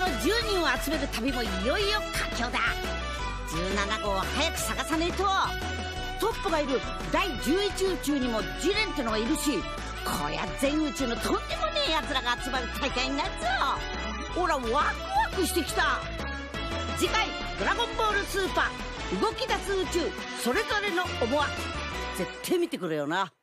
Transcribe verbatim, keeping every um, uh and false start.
のじゅうにんを集める旅もいよいよ佳境だ。じゅうななごうを早く探さねえと。トップがいるだいじゅういち宇宙にもジレンってのがいるし、こりゃ全宇宙のとんでもねえ奴らが集まる大会になるぞ。ほらワクワクしてきた。次回「ドラゴンボールスーパー動き出す宇宙それぞれの思惑」絶対見てくれよな。